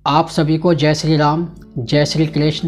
आप सभी को जय श्री राम, जय श्री कृष्ण।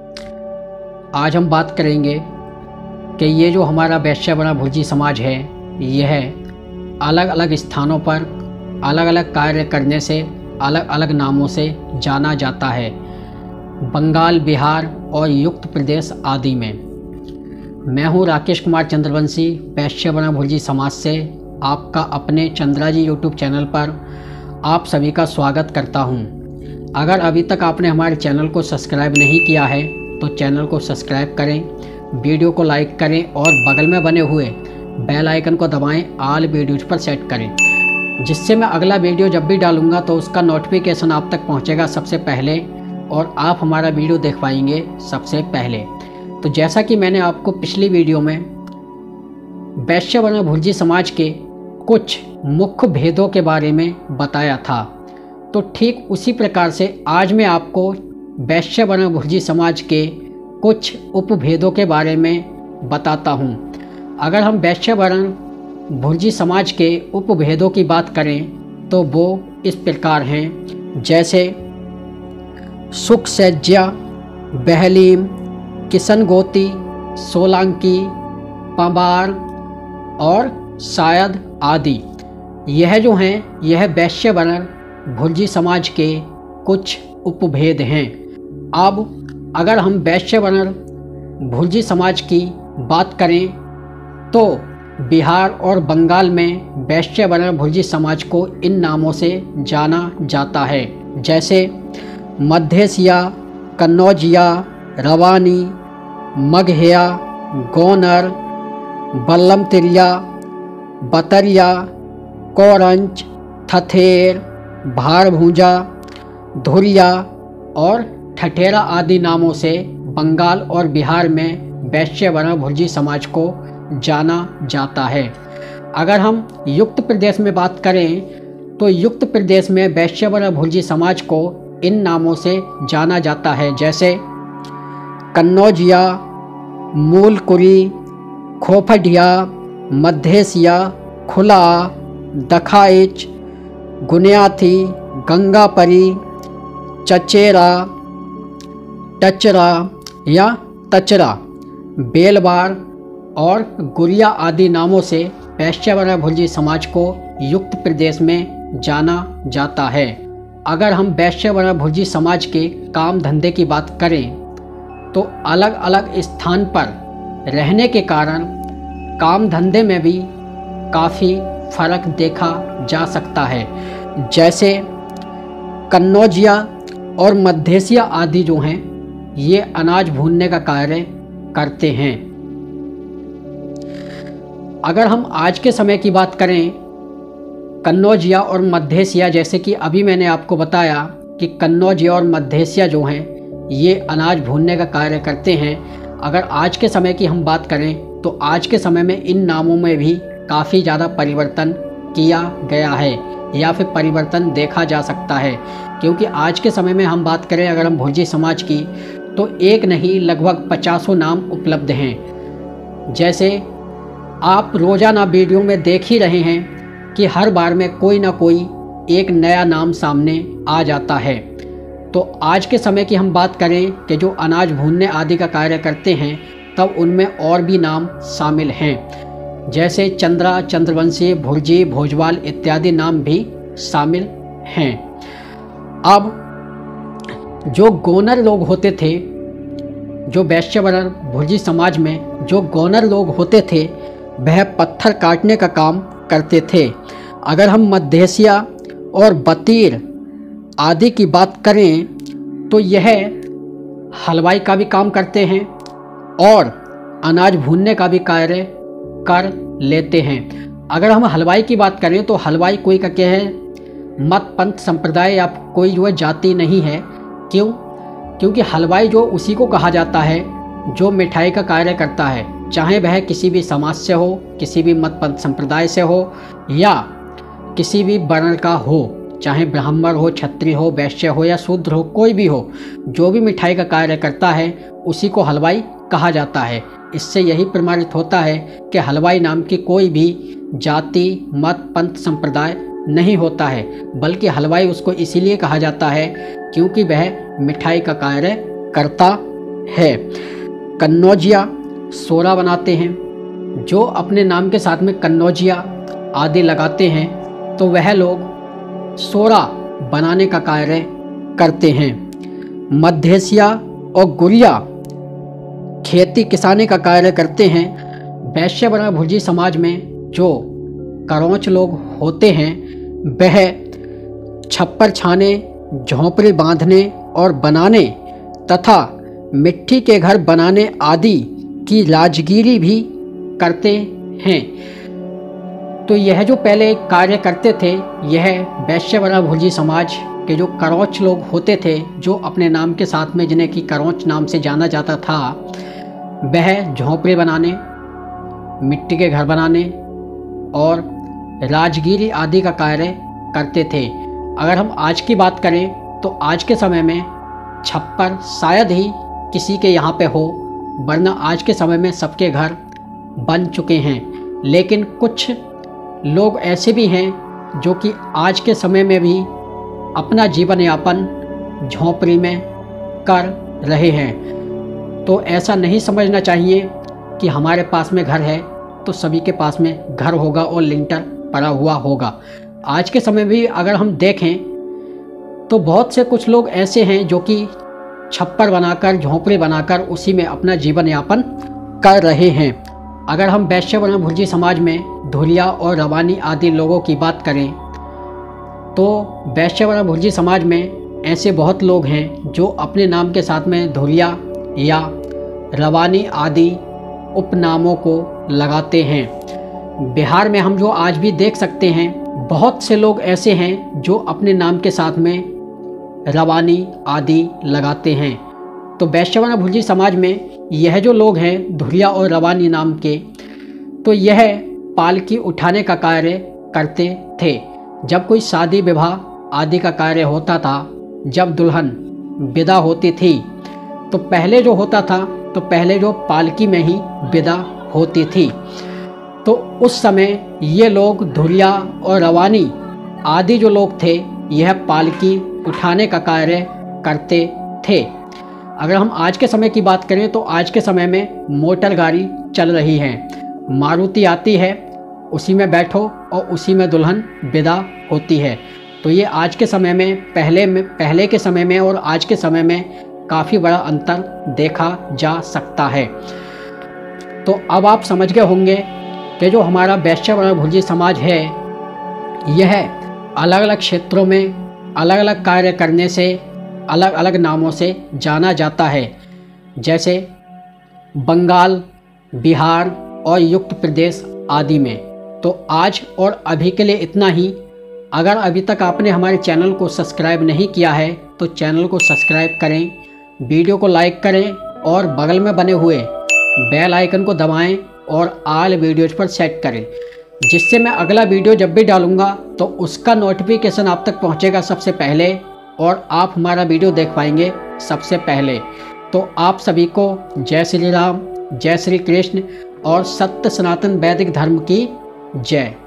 आज हम बात करेंगे कि ये जो हमारा वैश्य बना भुर्जी समाज है, यह अलग अलग स्थानों पर अलग अलग कार्य करने से अलग अलग नामों से जाना जाता है, बंगाल, बिहार और युक्त प्रदेश आदि में। मैं हूँ राकेश कुमार चंद्रवंशी, वैश्य बना भुर्जी समाज से आपका अपने चंद्रा जी यूट्यूब चैनल पर आप सभी का स्वागत करता हूँ। अगर अभी तक आपने हमारे चैनल को सब्सक्राइब नहीं किया है तो चैनल को सब्सक्राइब करें, वीडियो को लाइक करें और बगल में बने हुए बेल आइकन को दबाएं, ऑल वीडियोज पर सेट करें, जिससे मैं अगला वीडियो जब भी डालूंगा तो उसका नोटिफिकेशन आप तक पहुंचेगा सबसे पहले और आप हमारा वीडियो देख पाएंगे सबसे पहले। तो जैसा कि मैंने आपको पिछली वीडियो में वैश्य बना भुर्जी समाज के कुछ मुख्य भेदों के बारे में बताया था, तो ठीक उसी प्रकार से आज मैं आपको वैश्य बना भुर्जी समाज के कुछ उपभेदों के बारे में बताता हूँ। अगर हम वैश्य बना भुर्जी समाज के उपभेदों की बात करें तो वो इस प्रकार हैं, जैसे सुखसैज्या, बहलीम, किशनगोती, सोलंकी, पंबार और शायद आदि। यह जो हैं यह वैश्य बना भुर्जी समाज के कुछ उपभेद हैं। अब अगर हम वैश्य बना भुर्जी समाज की बात करें तो बिहार और बंगाल में वैश्य बना भुर्जी समाज को इन नामों से जाना जाता है, जैसे मध्यसिया, कन्नौजिया, रवानी, मगहिया, गोनर, बल्लमतिरिया, बतरिया, कोरंच, थथेर, भारभूजा, धुरिया और ठठेरा आदि नामों से बंगाल और बिहार में वैश्य बना भुर्जी समाज को जाना जाता है। अगर हम युक्त प्रदेश में बात करें तो युक्त प्रदेश में वैश्य बना भुर्जी समाज को इन नामों से जाना जाता है, जैसे कन्नौजिया, मूलकुरी, खोफडिया, मध्यसिया, खुला, दखाइच, गुनियाथी, गंगापरी, चचेरा, टचरा या तचरा, बेलवार और गुरिया आदि नामों से वैश्य बना भुर्जी समाज को युक्त प्रदेश में जाना जाता है। अगर हम वैश्य बना भुर्जी समाज के काम धंधे की बात करें तो अलग अलग स्थान पर रहने के कारण काम धंधे में भी काफ़ी फर्क देखा जा सकता है, जैसे कन्नौजिया और मध्यसिया आदि जो हैं ये अनाज भूनने का कार्य करते हैं। अगर हम आज के समय की बात करें, कन्नौजिया और मध्यसिया, जैसे कि अभी मैंने आपको बताया कि कन्नौजिया और मध्यसिया जो हैं ये अनाज भूनने का कार्य करते हैं। अगर आज के समय की हम बात करें तो आज के समय में इन नामों में भी काफ़ी ज़्यादा परिवर्तन किया गया है या फिर परिवर्तन देखा जा सकता है, क्योंकि आज के समय में हम बात करें अगर हम भुर्जी समाज की तो एक नहीं लगभग 50 नाम उपलब्ध हैं। जैसे आप रोज़ाना वीडियो में देख ही रहे हैं कि हर बार में कोई ना कोई एक नया नाम सामने आ जाता है। तो आज के समय की हम बात करें कि जो अनाज भूनने आदि का कार्य करते हैं तब उनमें और भी नाम शामिल हैं, जैसे चंद्रा, चंद्रवंशी, भुर्जी, भोजवाल इत्यादि नाम भी शामिल हैं। अब जो गोनर लोग होते थे, जो वैश्य बना भुर्जी समाज में जो गोनर लोग होते थे वह पत्थर काटने का काम करते थे। अगर हम मध्यसिया और बतीर आदि की बात करें तो यह हलवाई का भी काम करते हैं और अनाज भूनने का भी कार्य कर लेते हैं। अगर हम हलवाई की बात करें तो हलवाई कोई का क्या है मत पंथ संप्रदाय या कोई जो है जाति नहीं है। क्यों? क्योंकि हलवाई जो उसी को कहा जाता है जो मिठाई का कार्य करता है, चाहे वह किसी भी समाज से हो, किसी भी मत पंथ संप्रदाय से हो या किसी भी वर्ण का हो, चाहे ब्राह्मण हो, क्षत्रिय हो, वैश्य हो या शूद्र हो, कोई भी हो, जो भी मिठाई का कार्य करता है उसी को हलवाई कहा जाता है। इससे यही प्रमाणित होता है कि हलवाई नाम की कोई भी जाति, मत, पंथ, संप्रदाय नहीं होता है, बल्कि हलवाई उसको इसीलिए कहा जाता है क्योंकि वह मिठाई का कार्य करता है। कन्नौजिया सोरा बनाते हैं। जो अपने नाम के साथ में कन्नौजिया आदि लगाते हैं तो वह लोग सोरा बनाने का कार्य करते हैं। मध्येसिया और गुरिया खेती किसानी का कार्य करते हैं। वैश्य वर्ण भुर्जी समाज में जो करोंच लोग होते हैं वह छप्पर छाने, झोंपड़ी बांधने और बनाने तथा मिट्टी के घर बनाने आदि की राजगिरी भी करते हैं। तो यह जो पहले कार्य करते थे, यह वैश्य वर्ण भुर्जी समाज के जो करोंच लोग होते थे, जो अपने नाम के साथ में जिन्हें कि करोंच नाम से जाना जाता था, वह झोंपड़े बनाने, मिट्टी के घर बनाने और राजगिरी आदि का कार्य करते थे। अगर हम आज की बात करें तो आज के समय में छप्पर शायद ही किसी के यहाँ पे हो, वरना आज के समय में सबके घर बन चुके हैं। लेकिन कुछ लोग ऐसे भी हैं जो कि आज के समय में भी अपना जीवन यापन झोंपड़ी में कर रहे हैं। तो ऐसा नहीं समझना चाहिए कि हमारे पास में घर है तो सभी के पास में घर होगा और लिंटर पड़ा हुआ होगा। आज के समय भी अगर हम देखें तो बहुत से कुछ लोग ऐसे हैं जो कि छप्पर बनाकर, झोंपड़ी बनाकर उसी में अपना जीवन यापन कर रहे हैं। अगर हम वैश्य वर्ण भुर्जी समाज में धुलिया और रवानी आदि लोगों की बात करें तो वैश्य वर्ण भुर्जी समाज में ऐसे बहुत लोग हैं जो अपने नाम के साथ में धुलिया या रवानी आदि उपनामों को लगाते हैं। बिहार में हम जो आज भी देख सकते हैं, बहुत से लोग ऐसे हैं जो अपने नाम के साथ में रवानी आदि लगाते हैं। तो वैश्य वर्ण भुर्जी समाज में यह जो लोग हैं धुलिया और रवानी नाम के, तो यह पालकी उठाने का कार्य करते थे। जब कोई शादी विवाह आदि का कार्य होता था, जब दुल्हन विदा होती थी, तो पहले जो होता था तो पहले जो पालकी में ही विदा होती थी। तो उस समय ये लोग धुलिया और रवानी आदि जो लोग थे, यह पालकी उठाने का कार्य करते थे। अगर हम आज के समय की बात करें तो आज के समय में मोटर गाड़ी चल रही है, मारुति आती है, उसी में बैठो और उसी में दुल्हन विदा होती है। तो ये आज के समय में पहले के समय में और आज के समय में काफ़ी बड़ा अंतर देखा जा सकता है। तो अब आप समझ गए होंगे कि जो हमारा वैश्य वर्ण भुर्जी समाज है, यह अलग अलग क्षेत्रों में अलग अलग कार्य करने से अलग अलग नामों से जाना जाता है। जैसे बंगाल, बिहार और युक्त प्रदेश आदि में। तो आज और अभी के लिए इतना ही। अगर अभी तक आपने हमारे चैनल को सब्सक्राइब नहीं किया है तो चैनल को सब्सक्राइब करें, वीडियो को लाइक करें और बगल में बने हुए बेल आइकन को दबाएं और ऑल वीडियोज पर सेट करें, जिससे मैं अगला वीडियो जब भी डालूंगा तो उसका नोटिफिकेशन आप तक पहुंचेगा सबसे पहले और आप हमारा वीडियो देख पाएंगे सबसे पहले। तो आप सभी को जय श्री राम, जय श्री कृष्ण और सत्य सनातन वैदिक धर्म की जय।